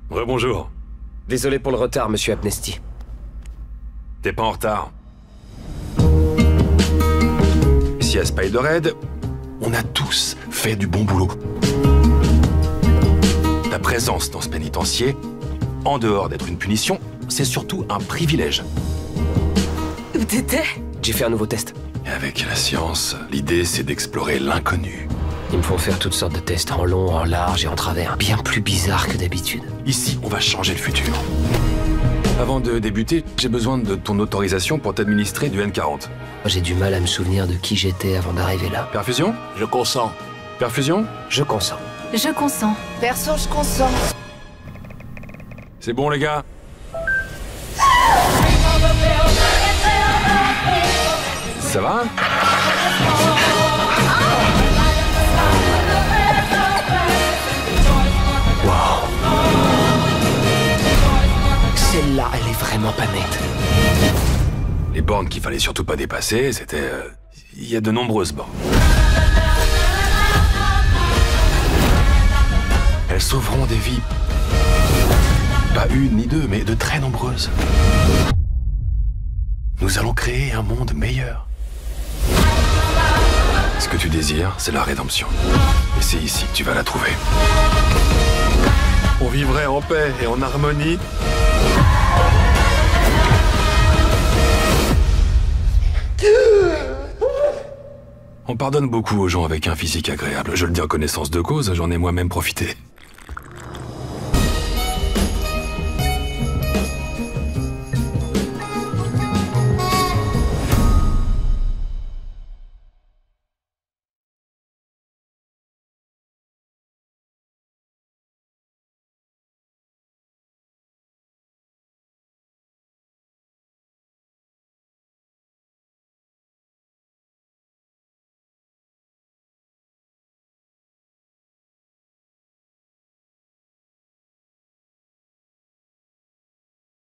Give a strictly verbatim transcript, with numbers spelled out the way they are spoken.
Rebonjour. Désolé pour le retard, monsieur Amnesty. T'es pas en retard. Ici à Spiderhead, on a tous fait du bon boulot. Ta présence dans ce pénitencier, en dehors d'être une punition, c'est surtout un privilège. Où t'étais? J'ai fait un nouveau test. Et avec la science, l'idée c'est d'explorer l'inconnu. Ils me font faire toutes sortes de tests en long, en large et en travers, bien plus bizarres que d'habitude. Ici, on va changer le futur. Avant de débuter, j'ai besoin de ton autorisation pour t'administrer du N quarante. J'ai du mal à me souvenir de qui j'étais avant d'arriver là. Perfusion? Je consens. Perfusion? Je consens. Je consens. Perso, je consens. C'est bon les gars? Ça va? Celle-là, elle est vraiment pas nette. Les bornes qu'il fallait surtout pas dépasser, c'était... euh, Il y a de nombreuses bornes. Elles sauveront des vies. Pas une ni deux, mais de très nombreuses. Nous allons créer un monde meilleur. Ce que tu désires, c'est la rédemption. Et c'est ici que tu vas la trouver. On vivrait en paix et en harmonie. On pardonne beaucoup aux gens avec un physique agréable. Je le dis en connaissance de cause, j'en ai moi-même profité.